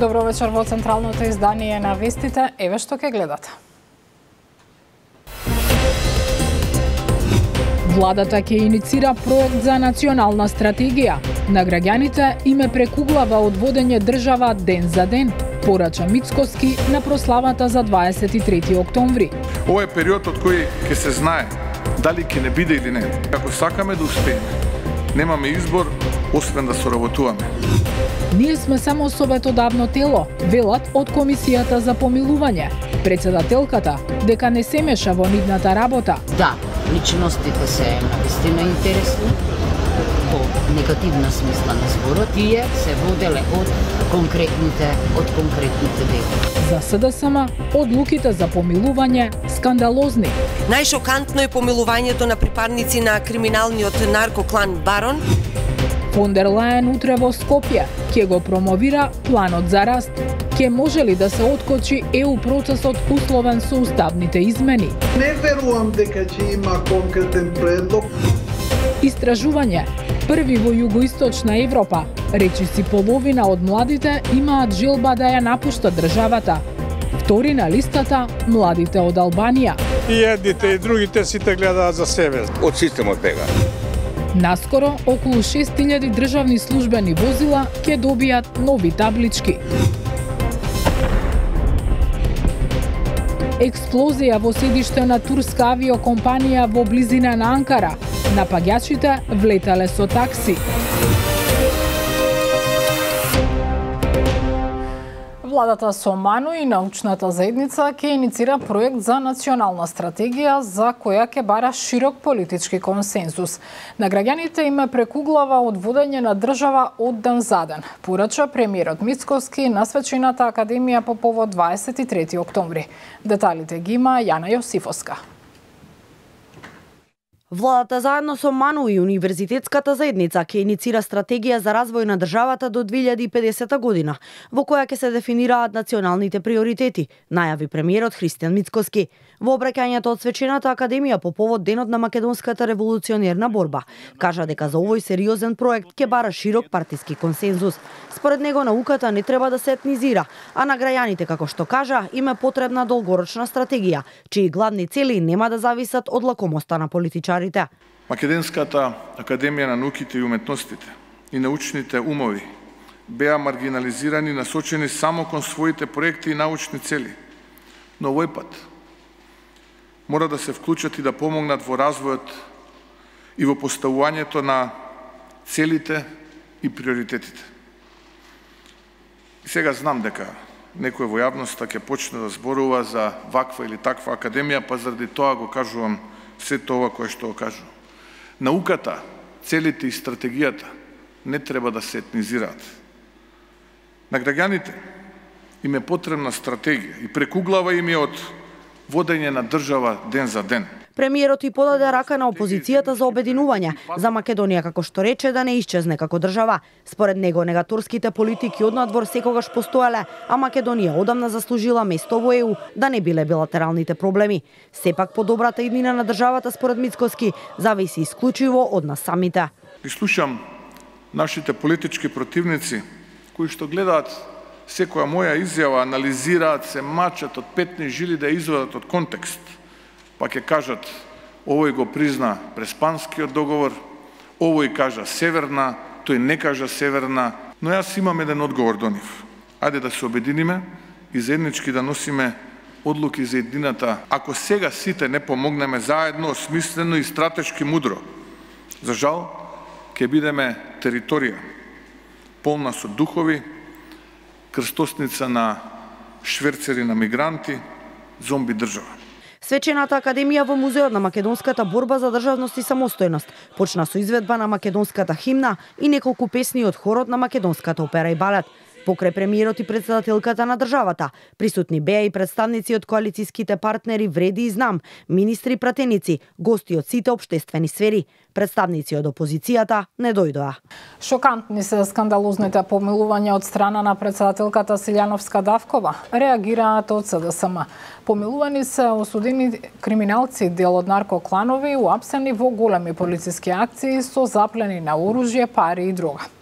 Добро вечер во централното издание на вестите. Еве што ќе гледате. Владата ќе иницира проект за национална стратегија. На граѓаните им е прекуглава од водење држава ден за ден, порача Мицкоски на прославата за 23 октомври. Ова е период од кој ќе се знае дали ќе не биде или не. Ако сакаме да успееме, немаме избор освен да соработуваме. Ние сме само советодавно тело, велат од Комисијата за помилување. Председателката дека не се меша во нивната работа. Да, личностите се навистина интересни, во негативна смисла на зборот, тие се воделе од конкретните дела. За СДСМ, одлуките за помилување скандалозни. Најшокантно е помилувањето на припадници на криминалниот наркоклан Барон. Фон дер Лајен утре во Скопје ќе го промовира планот за раст. Ќе може ли да се откочи ЕУ процесот условен со уставните измени? Не верувам дека ќе има конкретен предлог. Истражување. Први во југоисточна Европа. Речиси половина од младите имаат желба да ја напуштат државата. Втори на листата младите од Албанија. И едните и другите сите гледаат за себе. Од системот бега. Наскоро, околу 6000 државни службени возила ќе добијат нови таблички. Експлозија во седиште на турска авиокомпанија во близина на Анкара. Напаѓачите влетале со такси. Владата со МАНУ и научната заедница ќе иницира проект за национална стратегија за која ќе бара широк политички консензус. На граѓаните им е прекуглава од водење на држава од ден за ден, порача премиерот Мицкоски на Свечената академија по повод 23 октомври. Деталите ги има Јана Јосифовска. Владата заедно со МАНУ и Универзитетската заедница ќе иницира стратегија за развој на државата до 2050 година, во која ќе се дефинираат националните приоритети, најави премиерот Христијан Мицкоски. Во обраќањето од Свечената академија по повод денот на македонската револуционерна борба, кажа дека за овој сериозен проект ќе бара широк партиски консензус. Според него науката не треба да се етнизира, а на граѓаните, како што кажа, им е потребна долгорочна стратегија, чии главни цели нема да зависат од лакомоста на политичарите. Македонската академија на науките и уметностите и научните умови беа маргинализирани, насочени само кон своите проекти и научни цели. Но овој пат мора да се вклучат и да помогнат во развојот и во поставувањето на целите и приоритетите. И сега знам дека некој во јавноста ќе почне да зборува за ваква или таква академија, па заради тоа го кажувам сето ова кое што го кажувам. Науката, целите и стратегијата не треба да се етнизираат. На граѓаните им е потребна стратегија и прекуглава им е од водење на држава ден за ден. Премиерот и подаде рака на опозицијата за обединување, за Македонија, како што рече, да не исчезне како држава. Според него, негаторските политики од надвор секогаш постоеле, а Македонија одамна заслужила место во ЕУ, да не биле билатералните проблеми. Сепак подобрата иднина на државата, според Мицкоски, зависи исклучиво од нас самите. И слушам нашите политички противници, кои што гледаат секоја моја изјава, анализираат, се мачат од петни жили да ја извадат од контекст, па ќе кажат овој го призна Преспанскиот договор, овој кажа Северна, тој не кажа Северна, но јас имам еден одговор до нив. Ајде да се обединиме и заеднички да носиме одлуки за едината. Ако сега сите не помогнеме заедно, смислено и стратешки мудро, за жал, ќе бидеме територија полна со духови, крстосница на шверцери на мигранти, зомби држава. Свечената академија во Музеот на македонската борба за државност и самостојност почна со изведба на македонската химна и неколку песни од хорот на македонската опера и балет. Покрај премиерот и председателката на државата, присутни беа и представници од коалицијските партнери Вреди и Знам, министри и пратеници, гости од сите општествени сфери. Представници од опозицијата не дојдоа. Шокантни се скандалозните помилувања од страна на председателката Силјановска Давкова, реагираат од СДСМ. Помилувани се осудени криминалци дел од наркокланови уапсени во големи полициски акции со заплени на оружје, пари и дрога.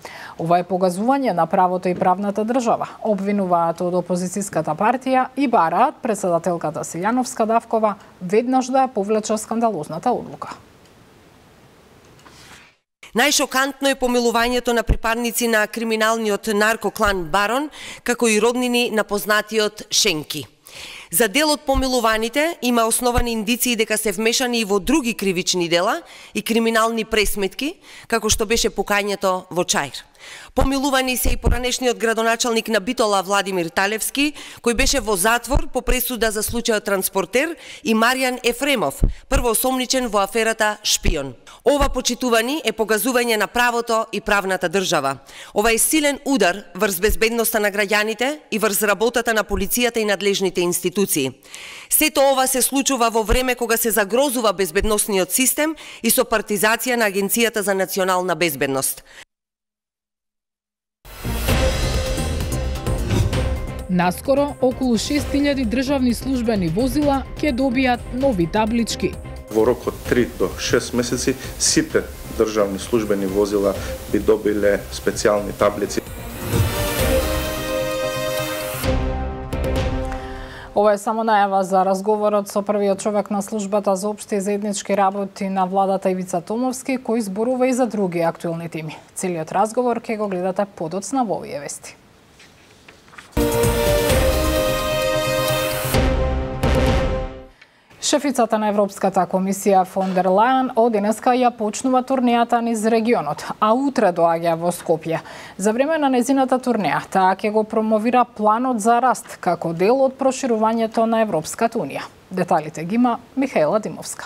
Ова е погазување на правото и правната држава, обвинуваат од опозицијската партија и бараат председателката Силјановска-Давкова веднаш да ја повлече скандалозната одлука. Најшокантно е помилувањето на припадници на криминалниот наркоклан Барон, како и роднини на познатиот Шенки. За дел од помилуваните има основани индиции дека се вмешани и во други кривични дела и криминални пресметки, како што беше покањето во Чаир. Помилувани се и поранешниот градоначалник на Битола Владимир Талевски, кој беше во затвор по пресуда за случајот Транспортер, и Маријан Ефремов, првоосомничен во аферата Шпион. Ова, почитувани, е погазување на правото и правната држава. Ова е силен удар врз безбедноста на граѓаните и врз работата на полицијата и надлежните институции. Сето ова се случува во време кога се загрозува безбедносниот систем и со партизација на Агенцијата за национална безбедност. Наскоро, околу 6000 државни службени возила ќе добијат нови таблички. Во рок од 3 до 6 месеци сите државни службени возила би добиле специјални таблици. Ова е само најава за разговорот со првиот човек на службата за општи и заеднички работи на владата Ивица Томовски, кој зборува и за други актуелни теми. Целиот разговор ќе го гледате подоцна во овие вести. Шефицата на Европската комисија фон дер Лајен од денеска ја почнува турнејата низ регионот, а утре доаѓа во Скопје. За време на незината турнеја, таа ќе го промовира планот за раст како дел од проширувањето на Европската унија. Деталите ги има Михаела Димовска.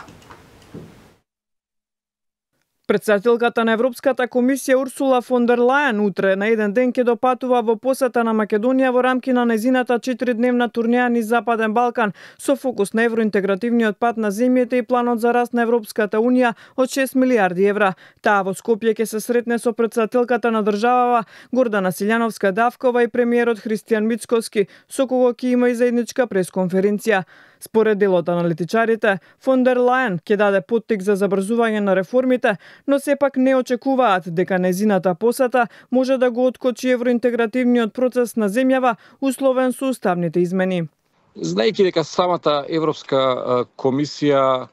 Председателката на Европската комисија Урсула фон дер Лајен утре на еден ден ќе допатува во посета на Македонија во рамки на незината 4-дневна турнеја низ Западен Балкан со фокус на евроинтегративниот пат на земјите и планот за раст на Европската унија од 6 милиарди евра. Таа во Скопје ќе се сретне со председателката на државава Гордана Силјановска-Давкова и премиерот Христијан Мицкоски, со кого ќе има и заедничка пресконференција. Според дел од аналитичарите, фон дер Лајен ќе даде поттик за забрзување на реформите, но сепак не очекуваат дека незината посета може да го откочи евроинтегративниот процес на земјава условен со уставните измени. Знаејќи дека самата Европска комисија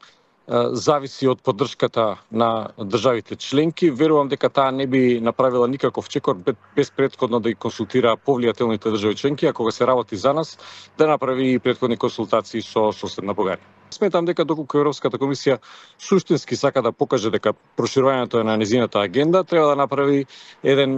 зависи од поддршката на државите членки, верувам дека таа не би направила никаков чекор без претходно да ги консултира повлијателните држави членки, а кога се работи за нас, да направи и претходни консултации со соседна Бугарија. Сметам дека доколку Европската комисија суштински сака да покаже дека проширувањето е на незината агенда, треба да направи еден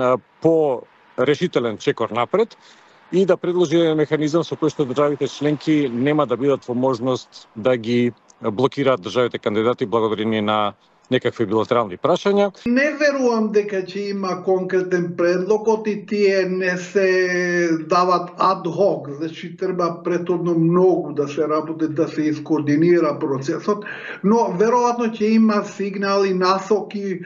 по-решителен чекор напред и да предложи механизам со кој што државите членки нема да бидат во можност да ги блокираат државите кандидати благодарение на некакви билатерални прашања. Не верувам дека ќе има конкретен предлог и тие не се дават ад хок, значи треба претhodно многу да се работи, да се искоординира процесот, но веројатно ќе има сигнали, насоки,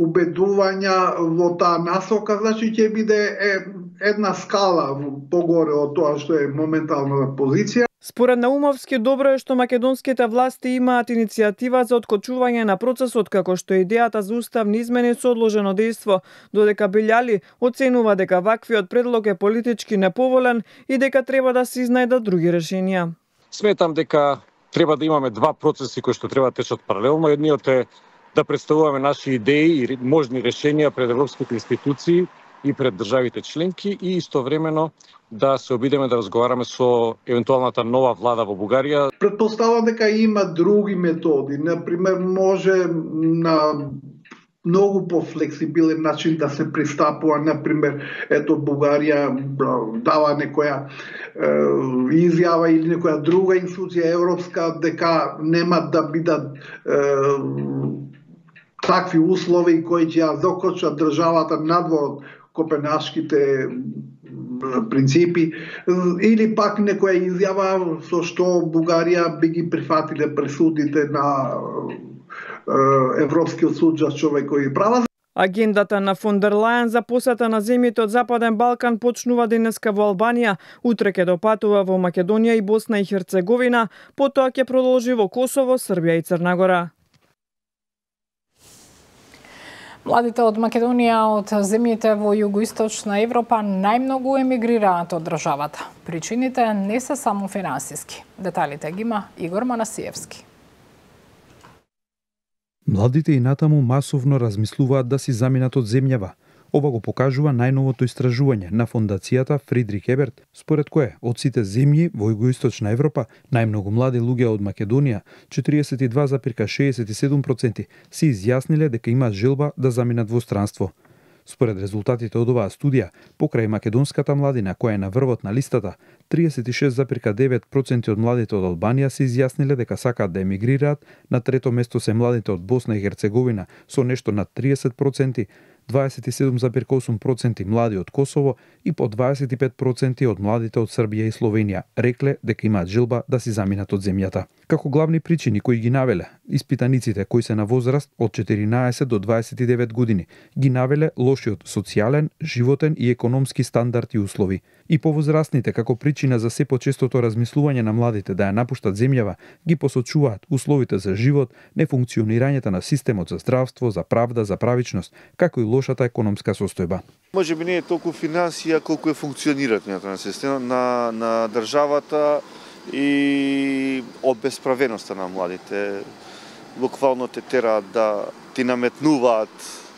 убедувања во таа насока, значи ќе биде една скала погоре од тоа што е моментална позиција. Според Наумовски, добро е што македонските власти имаат иницијатива за откочување на процесот, како што идејата за уставни измени со одложено дејство, додека Белјали оценува дека ваквиот предлог е политички неповолен и дека треба да се изнајдат други решенија. Сметам дека треба да имаме два процеси кои што треба да течат паралелно. Едниот е да представуваме наши идеи и можни решенија пред европските институции и пред државите членки и истовремено да се обидеме да разговараме со евентуалната нова влада во Бугарија. Предпоставам дека има други методи, например може на многу пофлексибилен начин да се пристапува, например, ето Бугарија дава некоја изјава или некоја друга институција европска дека нема да бидат такви услови кои ќе ја докочат државата надвор копенашките принципи, или пак некоја изјава со што Бугарија би ги прифатиле пресудите на Европскиот суд за човекови права. Агендата на фон дер Лајен за посета на земјите од Западен Балкан почнува денеска во Албанија, утре ќе допатува во Македонија и Босна и Херцеговина, потоа ќе продолжи во Косово, Србија и Црна Гора. Младите од Македонија од земјите во југоисточна Европа најмногу емигрираат од државата. Причините не се само финансиски. Деталите ги има Игор Манасиевски. Младите и натаму масовно размислуваат да си заминат од земјава. Ова го покажува најновото истражување на фондацијата Фридрих Еберт, според кое од сите земји во југоисточна Европа најмногу млади луѓе од Македонија, 42,67%, се изјасниле дека имаат желба да заминат во странство. Според резултатите од оваа студија, покрај македонската младина која е на врвот на листата, 36,9% од младите од Албанија се изјасниле дека сакаат да емигрираат, на трето место се младите од Босна и Херцеговина со нешто над 30%, 27,8% млади од Косово и по 25% од младите од Србија и Словенија рекле дека имаат желба да си заминат од земјата. Како главни причини кои ги навеле, испитаниците кои се на возраст од 14 до 29 години ги навеле лошиот социјален, животен и економски стандард и услови. И повозрастните како причина за се почестото размислување на младите да ја напуштат земјава ги посочуваат условите за живот, нефункционирањето на системот за здравство, за правда, за правичност, како и лошата економска состојба. Може би не е толку финансија колку е функционирањето на системот на државата и обесправеноста на младите. Буквално те тераат да ти наметнуваат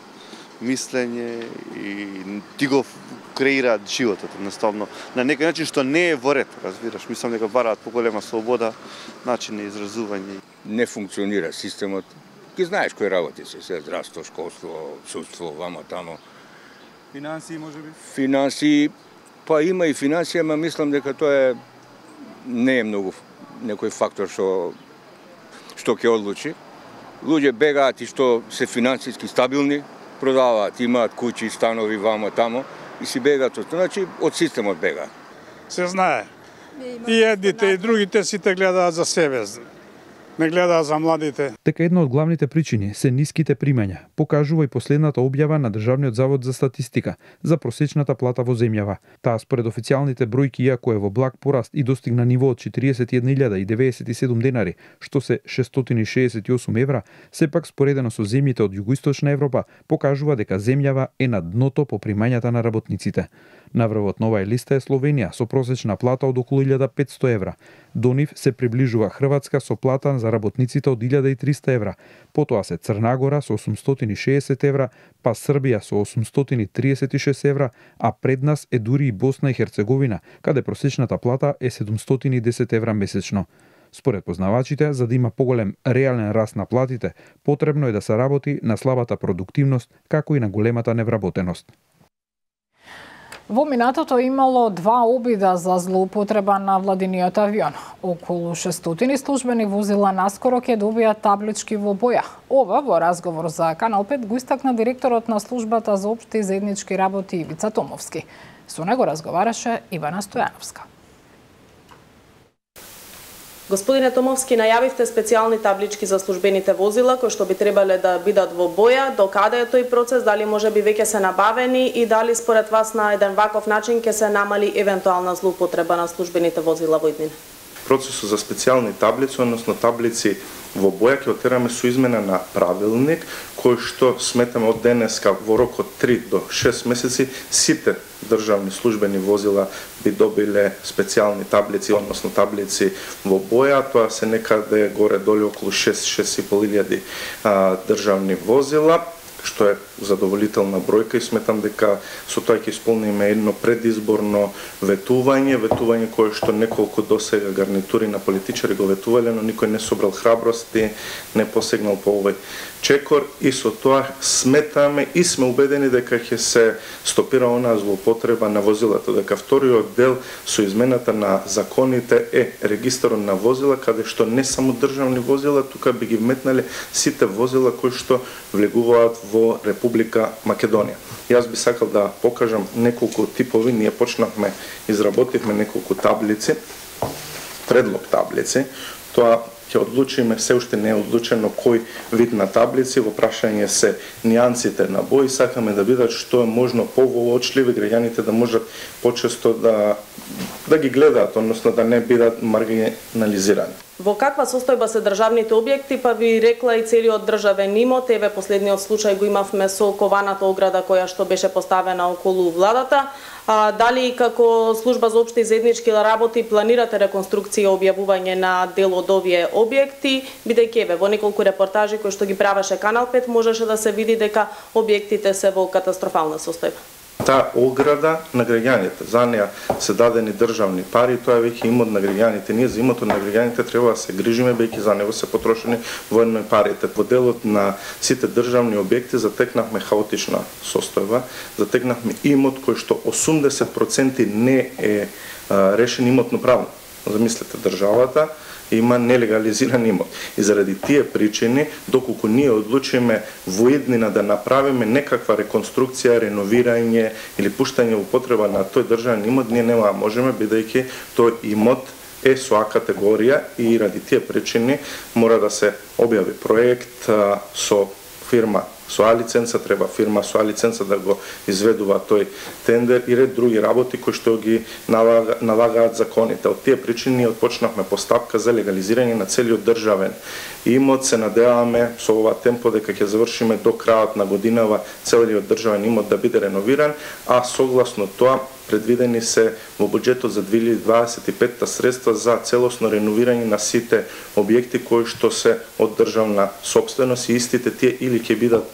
мислење и ти го креираат животот, едноставно. На некој начин што не е во ред, разбираш. Мислам дека бараат поголема слобода, начин на изразување. Не функционира системот. Ги знаеш кои работи се здравство, школство, судство, вамо тамо. Финансии можеби? Финансии, па има и финансија, ама мислам дека тоа не е многу некој фактор што ќе одлучи. Луѓе бегаат и што се финансиски стабилни, продаваат, имаат куќи, станови вамо тамо и си бегаат од системот бегаат. Се знае. И едните и другите сите гледаат за себе. Не гледаат за младите. Дека една од главните причини се ниските примања, покажува и последната објава на Државниот завод за статистика за просечната плата во земјава. Таа според официјалните бројки, иако е во благ пораст и достигна ниво од 41.097 денари, што се 668 евра, сепак споредено со земјите од југоисточна Европа, покажува дека земјава е на дното по примањата на работниците. На врвот на оваа листа е Словенија со просечна плата од околу 1500 евра. До нив се приближува Хрватска со плата за работниците од 1300 евра. Потоа се Црна Гора со 860 евра, па Србија со 836 евра, а пред нас е дури и Босна и Херцеговина, каде просечната плата е 710 евра месечно. Според познавачите, за да има поголем реален раст на платите, потребно е да се работи на слабата продуктивност, како и на големата невработеност. Во минатото имало 2 обида за злоупотреба на владиниот авион. Околу 600 службени возила наскоро ќе добијат таблички во боја. Ова во разговор за Канал 5 го истакна директорот на службата за општи и заеднички работи Ивица Томовски. Со него разговараше Ивана Стојановска. Господине Томовски, најавивте специјални таблички за службените возила кои што би требале да бидат во боја. До каде е тој процес? Дали може би веќе се набавени и дали според вас на еден ваков начин ќе се намали евентуална злоупотреба на службените возила во иднина? Процесот за специјални таблици, односно таблици во боја, ќе отераме со измена на правилник, кој што сметаме од денеска во рок од 3 до 6 месеци сите државни службени возила би добиле специјални таблици, односно таблици во боја. Тоа се некаде горе-долу околу 6-6.500 државни возила, што е задоволителна бројка и сметам дека со тоа ќе исполниме едно предизборно ветување кое што неколку досега гарнитури на политичари го ветувале, но никој не собрал храброст и не посегнал по овој чекор и со тоа сметаме и сме убедени дека ќе се стопира онаа злоупотреба на возилата, дека вториот дел со измената на законите е регистарот на возила, каде што не само државни возила, тука би ги вметнале сите возила кои што влегуваат во Република Македонија. Јас би сакал да покажам неколку типови, ние изработивме неколку таблици, предлог таблици. Тоа ќе одлучиме, се уште не е одлучено кој вид на таблици, во прашање се нијансите на бои, сакаме да бидат што е можно повоочливи, граѓаните да можат почесто да ги гледаат, односно да не бидат маргинализирани. Во каква состојба се државните објекти, па ви рекла и целиот државен имот, еве последниот случај го имавме со кованата ограда која што беше поставена околу владата. Дали како служба за општи и заеднички работи планирате реконструкција и објавување на дел од овие објекти, бидејќи еве во неколку репортажи кои што ги правеше Канал 5 можеше да се види дека објектите се во катастрофална состојба. Таа ограда на граѓаните, за неа се дадени државни пари, тоа е веќе имот на граѓаните. Ние за имото на граѓаните треба да се грижиме, бејќи за него се потрошени военно парите. Во делот на сите државни објекти затекнавме хаотична состојба, затекнавме имот кој што 80% не е решен имотно правно. Замислете, државата има нелегализиран имот. И заради тие причини, доколку ние одлучиме во иднина да направиме некаква реконструкција, реновирање или пуштање во употреба на тој државен имот, ние нема можеме, бидејќи тој имот е со А категорија и ради тие причини мора да се објави проект со фирма со А лиценца, треба фирма со А лиценца да го изведува тој тендер и ред други работи кои што ги налагаат законите. Од тие причини отпочнавме постапка за легализирање на целиот државен имот. Се надеваме со ова темпо дека ќе завршиме до крајот на годинава целиот државен имот да биде реновиран, а согласно тоа предвидени се во буџетот за 2025 средства за целосно реновирање на сите објекти кои што се од државна сопственост и истите тие или ќе бидат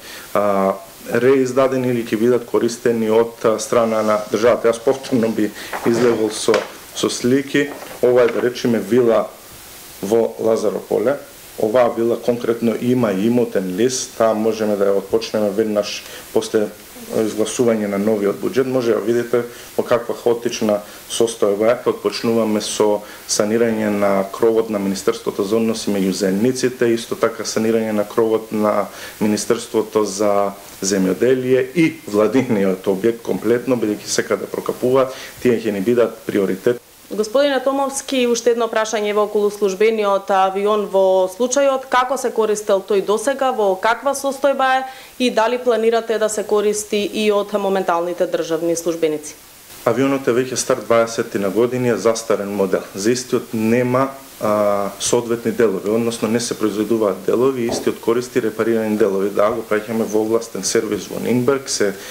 реиздадени или ќе бидат користени од страна на државата. Јас повторно би излегол со слики. Ова е, да речеме, вила во Лазарополе. Оваа вила конкретно има имотен лист, таа можеме да ја отпочнеме веднаш после изгласување на новиот буџет. Може да видите во каква хаотична состојба е. Отпочнуваме со санирање на кровот на Министерството за односи меѓу заедниците, исто така санирање на кровот на Министерството за земјоделие и владиниот објект комплетно, бидејќи секаде прокапува, тие ќе ни бидат приоритет. Господине Томовски, уште едно прашање во околу службениот авион во случајот, како се користел тој досега, во каква состојба е и дали планирате да се користи и од моменталните државни службеници? Авионот е веќе стар 20 на години, е застарен модел. За истиот нема соодветни делови, односно не се произведуваат делови, истиот користи репарирани делови. Да, го праќаме во областен сервис во Нинберг,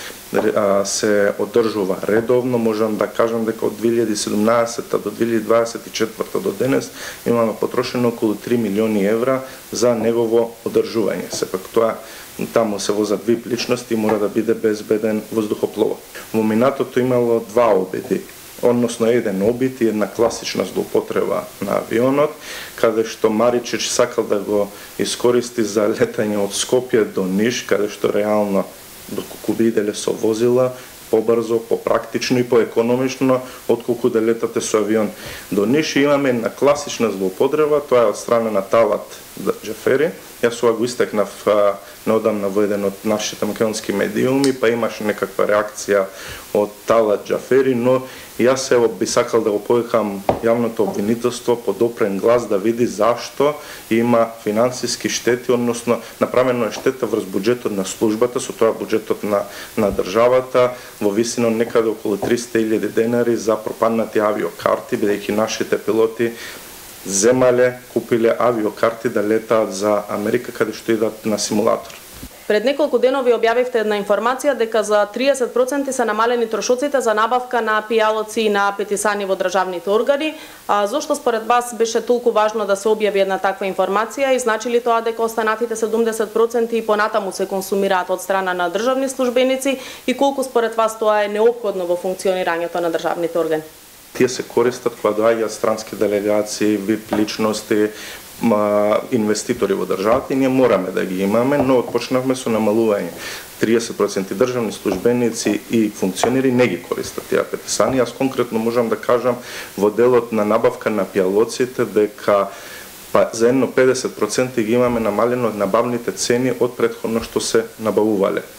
се одржува редовно. Можам да кажам дека од 2017 до 2024 до денес имаме потрошено околу 3 милиони евра за негово одржување. Сепак тоа таму се возат VIP личности и мора да биде безбеден воздухопловот. Во минатото имало два обиди, односно еден обид и една класична злоупотреба на авионот, каде што Маричич сакал да го искористи за летање од Скопје до Ниш, каде што реално доколку биделе со возила, побрзо, попрактично и поекономично, отколку да летате со авион до Ниш. Имаме една класична злоупотреба, тоа е од страна на Талат Џафери. Јас ова го истекнав неодамна во еден од нашите македонски медиуми, па имаше некаква реакција од Талат Џафери, но јас ево би сакал да го повикам јавното обвинителство под опрен глас да види зашто има финансиски штети, односно направено е штета врз буџетот на службата, со тоа буџетот на државата во висина некаде околу 300.000 денари за пропаднати авиокарти, бидејќи нашите пилоти земале, купиле авиокарти да летаат за Америка, каде што идат на симулатор. Пред неколку денови објавивте една информација дека за 30% се намалени трошоците за набавка на пијалоци и на петисани во државните органи. Зошто според вас беше толку важно да се објави една таква информација и значи ли тоа дека останатите 70% и понатаму се консумираат од страна на државни службеници и колку според вас тоа е неопходно во функционирањето на државните органи? Тие се користат кога доаѓаат странски делегации, VIP личности, инвеститори во државата и ние мораме да ги имаме, но отпочнавме со намалување. 30% државни службеници и функционери не ги користат тие петисани. Јас конкретно можам да кажам во делот на набавка на пијалоците дека за едно 50% ги имаме намалено набавните цени од претходно што се набавувале.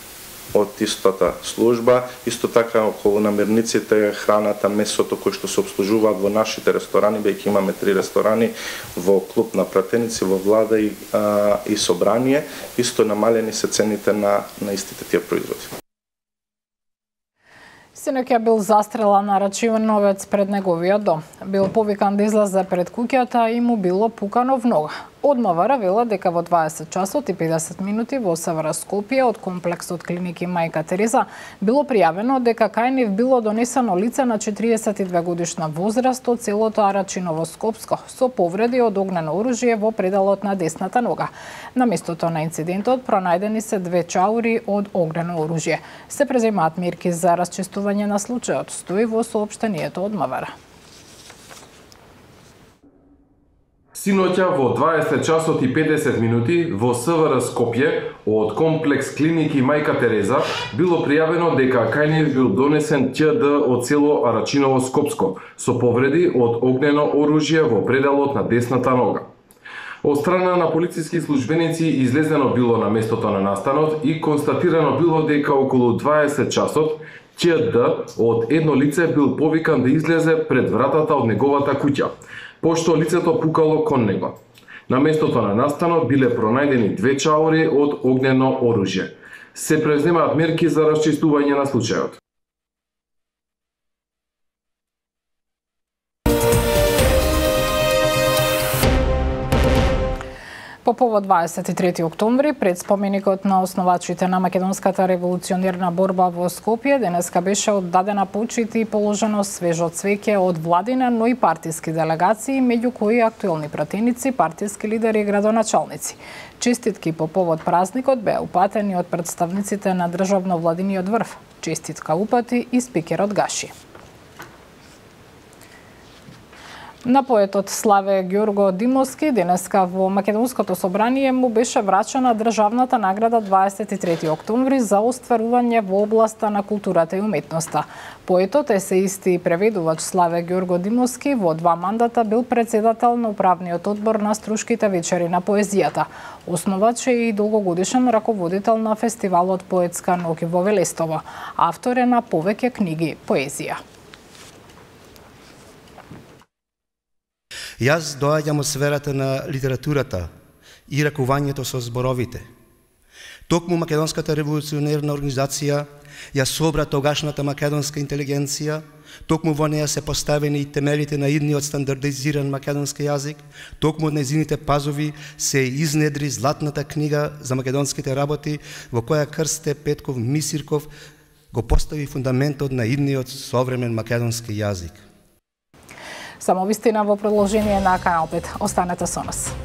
од истата служба. Исто така околу намирниците, храната, месото кои што се обслужуваат во нашите ресторани, бејќи имаме 3 ресторани во клуб на пратеници, во влада и собрание, исто намалени се цените на истите тие производи. Синоќа бил застрелан рачиновец пред неговиот дом. Бил повикан да излезе пред куќата и му било пукано в нога. Од МВР вела дека во 20 часот и 50 минути во север Скопје од комплексот клиники Мајка Тереза било пријавено дека кај нив било донесено лице на 42 годишна возраст од селото Арачиново Скопско со повреди од огнено оружје во пределот на десната нога. На местото на инцидентот пронајдени се 2 чаури од огнено оружје. Се преземаат мерки за расчистување на случајот, стои во соопштението од МВР. Синоќа во 20 часот и 50 минути во СВР Скопје од комплекс клиники Мајка Тереза било пријавено дека кај нив бил донесен ќд од село Арачиново Скопско со повреди од огнено оружје во пределот на десната нога. Од страна на полициски службеници излезено било на местото на настанот и констатирано било дека околу 20 часот ќд од едно лице бил повикан да излезе пред вратата од неговата куќа, пошто лицето пукало кон него. На местото на настанот биле пронајдени 2 чаури од огнено оружје. Се преземаат мерки за расчистување на случајот. По повод 23 октомври, пред споменикот на основачите на македонската револуционерна борба во Скопје, денеска беше оддадена почит и положено свежо цвеќе од владина, но и партиски делегации, меѓу кои актуелни пратеници, партиски лидери и градоначалници. Честитки по повод празникот беа упатени од представниците на државно-владиниот врв. Честитка упати и спикерот Гаши. На поетот Славе Ѓорго Димовски денеска во Македонското собрание му беше врачена државната награда 23 октомври за остварување во областа на културата и уметноста. Поетот, есеист и преведувач Славе Ѓорго Димовски во 2 мандата бил председател на управниот одбор на Струшките вечери на поезијата. Основач е и долгогодишен раководител на фестивалот Поетска ноќ во Велестово. Автор е на повеќе книги поезија. Јас доаѓам од сферата на литературата и ракувањето со зборовите. Токму Македонската револуционерна организација ја собра тогашната македонска интелигенција, токму во неја се поставени и темелите на идниот стандардизиран македонски јазик, токму од нејзините пазови се изнедри златната книга за македонските работи, во која Крсте Петков Мисирков го постави фундаментот на идниот современ македонски јазик. Само вистина во продолжение на Канал 5. Останете со нас.